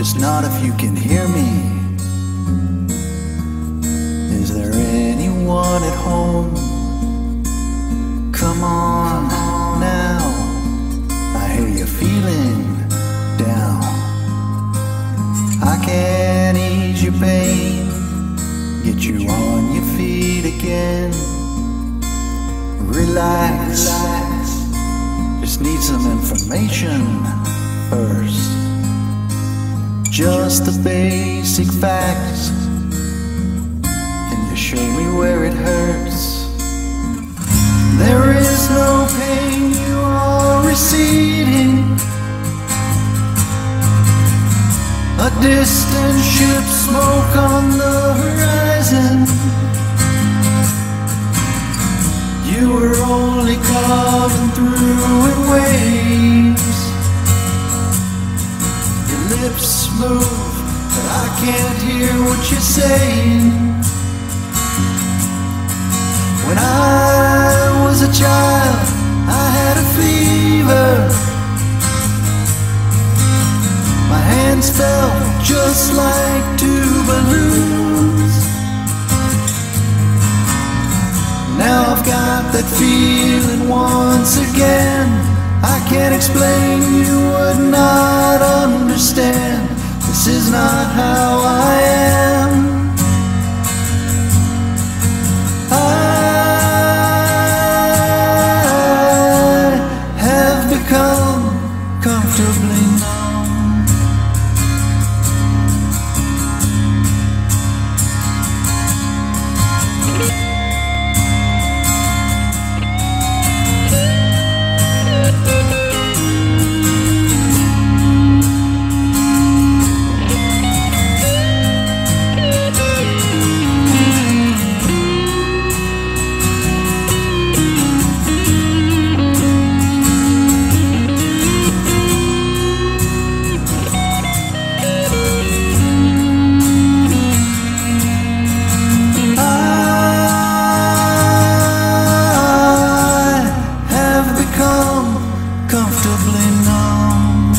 just not if you can hear me. Is there anyone at home? Come on now, I hear you feeling down. I can ease your pain, get you on your feet again. Relax, just need some information first. Just the basic facts. Can you show me where it hurts? There is no pain, you are receding. A distant ship, smoke on the horizon. You were only coming through in waves. Your lips move, but I can't hear what you're saying. When I was a child, I had a fever. My hands felt just like two balloons. Now I've got that feeling once again. I can't explain, you would not understand. This is not how I am. Comfortably numb. Comfortably numb.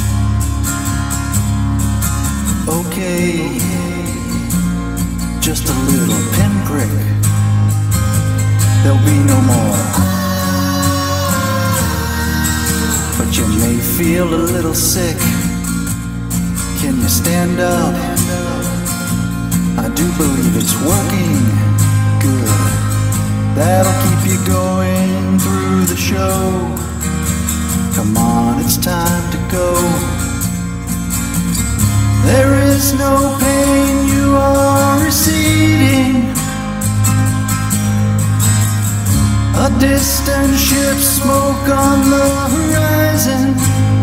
Okay, just a little pinprick. There'll be no more. But you may feel a little sick. Can you stand up? I do believe it's working good. That'll keep you going through the show. Come on, it's time to go. There is no pain, you are receding. A distant ship, smoke on the horizon.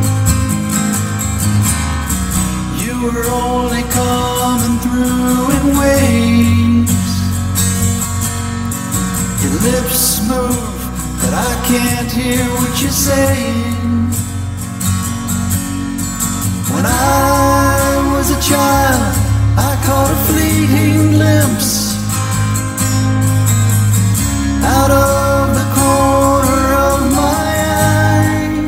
You were only coming through in waves. Your lips move, but I can't hear what you're saying. When I was a child, I caught a fleeting glimpse out of the corner of my eye.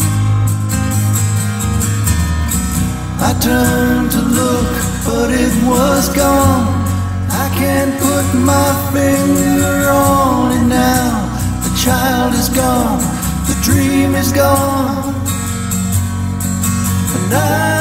I turned to look, but it was gone. I can't put my finger on it now. The child is gone, the dream is gone, and